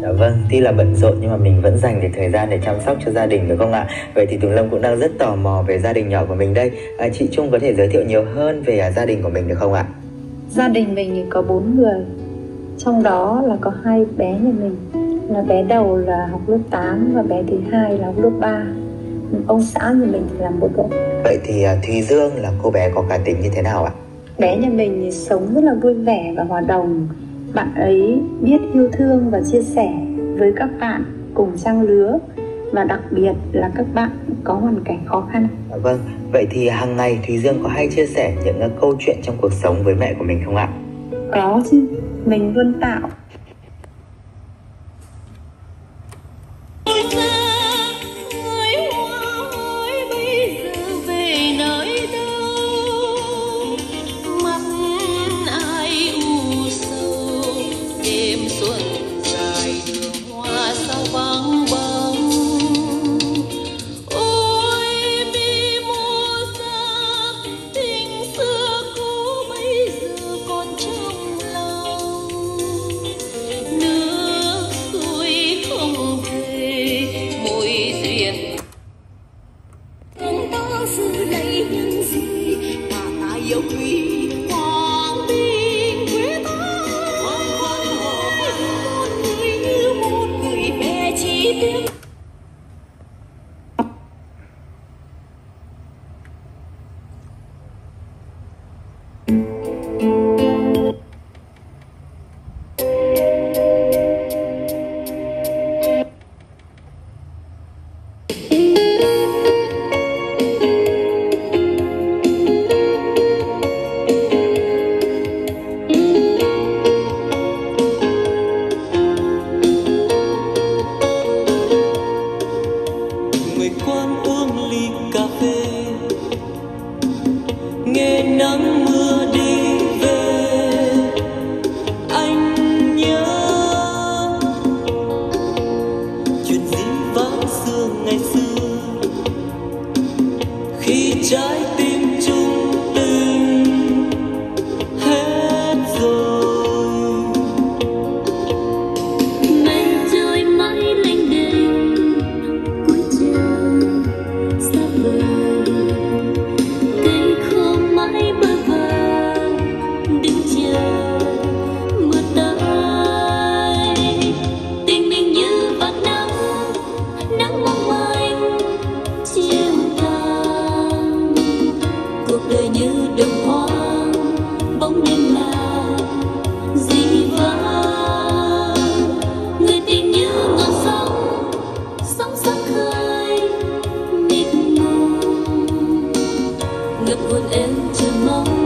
Vâng, tuy là bận rộn nhưng mà mình vẫn dành được thời gian để chăm sóc cho gia đình được không ạ? Vậy thì Tùng Lâm cũng đang rất tò mò về gia đình nhỏ của mình đây. Chị Trung có thể giới thiệu nhiều hơn về gia đình của mình được không ạ? Gia đình mình thì có 4 người, trong đó là có 2 bé nhà mình. Là bé đầu là học lớp 8 và bé thứ hai là học lớp 3. Ông xã nhà mình thì làm bộ đội. Vậy thì Thùy Dương là cô bé có cá tính như thế nào ạ? Bé nhà mình thì sống rất là vui vẻ và hòa đồng. Bạn ấy biết yêu thương và chia sẻ với các bạn cùng trang lứa, và đặc biệt là các bạn có hoàn cảnh khó khăn. Vâng, vậy thì hàng ngày Thùy Dương có hay chia sẻ những câu chuyện trong cuộc sống với mẹ của mình không ạ? Có chứ, mình luôn tạo nghe nắng mưa đi về. Anh nhớ chuyện dĩ vãng xưa ngày xưa, khi trái tim chung tình hết rồi. Mây trôi mãi lênh đênh cuối trời xa vời, cây khô mãi bơ vơ đứng chờ mưa tới. Tình mình như vạt nắng, nắng mong manh chiều tàn. Cuộc đời như đồng hoang, bóng đêm là dĩ vãng. Người tình như ngọn sóng, sóng sáng khơi mịt mù, ngập hồn em chờ mong.